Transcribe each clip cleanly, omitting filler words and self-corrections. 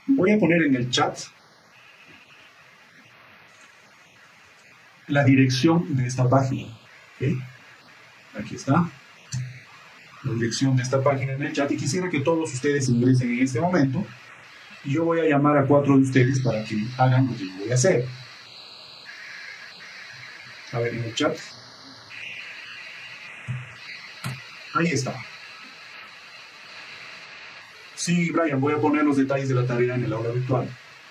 Voy a poner en el chat la dirección de esta página. ¿Okay? Aquí está la dirección de esta página en el chat y quisiera que todos ustedes ingresen en este momento y yo voy a llamar a 4 de ustedes para que hagan lo que yo voy a hacer. A ver, en el chat. Ahí está. Sí, Brian, voy a poner los detalles de la tarea en el aula virtual.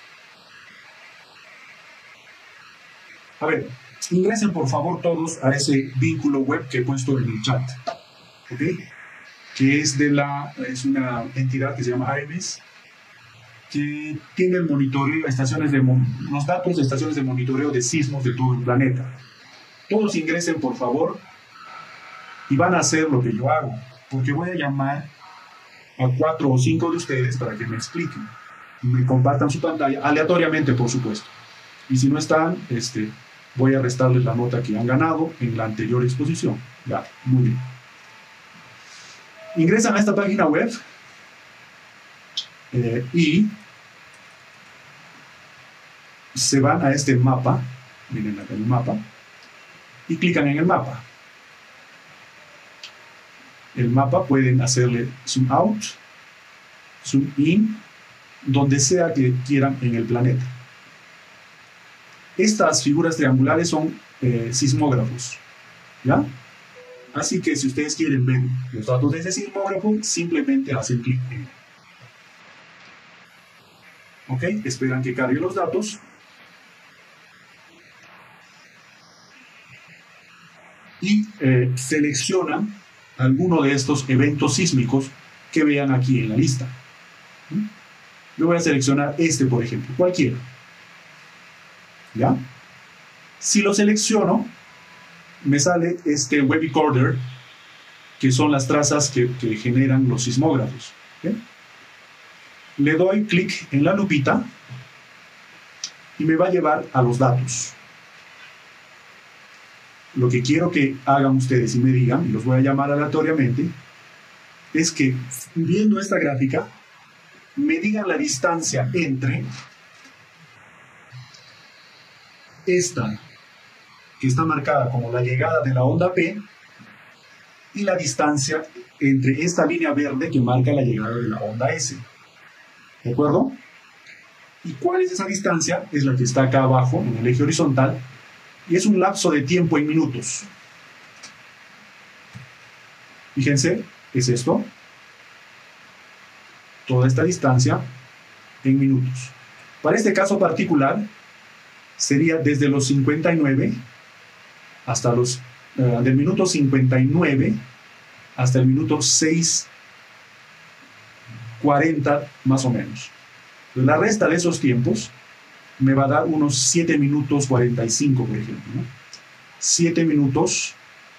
A ver, ingresen por favor todos a ese vínculo web que he puesto en el chat. ¿Ok? Que es una entidad que se llama AEMES, que tiene el monitoreo, los datos de estaciones de monitoreo de sismos de todo el planeta. Todos ingresen por favor y van a hacer lo que yo hago, porque voy a llamar a 4 o 5 de ustedes para que me expliquen, me compartan su pantalla, aleatoriamente por supuesto, y si no están, voy a restarles la nota que han ganado en la anterior exposición. Ya, muy bien. Ingresan a esta página web y se van a este mapa, miren acá el mapa, y clican en el mapa. El mapa pueden hacerle zoom out, zoom in, donde sea que quieran en el planeta. Estas figuras triangulares son sismógrafos, ¿ya? Así que si ustedes quieren ver los datos de ese sismógrafo, simplemente hacen clic en él. ¿Ok? Esperan que cargue los datos. Y seleccionan alguno de estos eventos sísmicos que vean aquí en la lista. Yo voy a seleccionar este, por ejemplo, cualquiera. ¿Ya? Si lo selecciono, me sale este web recorder, que son las trazas que generan los sismógrafos. ¿Okay? Le doy clic en la lupita y me va a llevar a los datos. Lo que quiero que hagan ustedes y me digan, y los voy a llamar aleatoriamente, es que viendo esta gráfica, me digan la distancia entre esta, que está marcada como la llegada de la onda P, y la distancia entre esta línea verde que marca la llegada de la onda S. ¿De acuerdo? ¿Y cuál es esa distancia? Es la que está acá abajo, en el eje horizontal, y es un lapso de tiempo en minutos. Fíjense, es esto. Toda esta distancia en minutos. Para este caso particular, sería desde los 59 hasta del minuto 59 hasta el minuto 6:40 más o menos. La resta de esos tiempos me va a dar unos 7 minutos 45, por ejemplo, ¿no? 7 minutos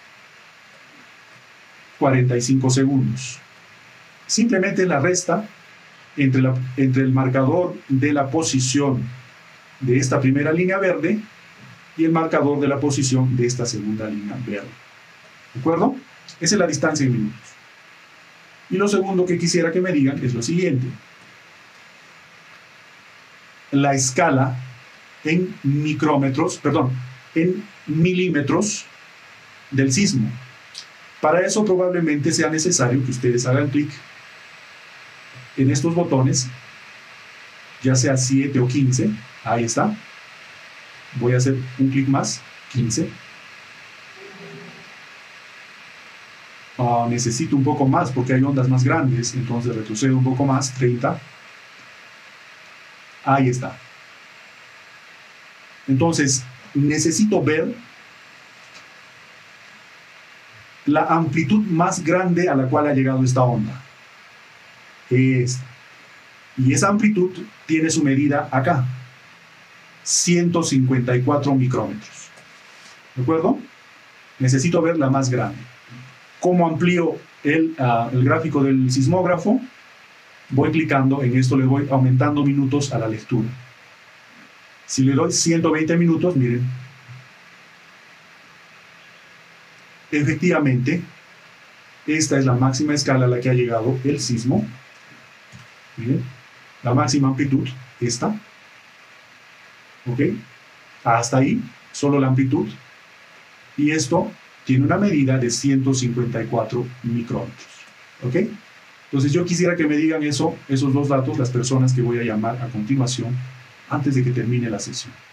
45 segundos. Simplemente la resta entre el marcador de la posición de esta primera línea verde y el marcador de la posición de esta segunda línea verde. ¿De acuerdo? Esa es la distancia en minutos. Y lo segundo que quisiera que me digan es lo siguiente. La escala en en milímetros del sismo. Para eso probablemente sea necesario que ustedes hagan clic en estos botones, ya sea 7 o 15, ahí está. Voy a hacer un clic más, 15. Necesito un poco más porque hay ondas más grandes, entonces retrocedo un poco más, 30. Ahí está. Entonces, necesito ver la amplitud más grande a la cual ha llegado esta onda. Esta. Y esa amplitud tiene su medida acá. 154 micrómetros. ¿De acuerdo? Necesito ver la más grande. ¿Cómo amplío el gráfico del sismógrafo? Voy clicando en esto, le voy aumentando minutos a la lectura. Si le doy 120 minutos, miren, efectivamente, esta es la máxima escala a la que ha llegado el sismo. Miren, la máxima amplitud, esta, ¿ok? Hasta ahí, solo la amplitud. Y esto tiene una medida de 154 micrómetros, ¿ok? Entonces yo quisiera que me digan esos dos datos, las personas que voy a llamar a continuación, antes de que termine la sesión.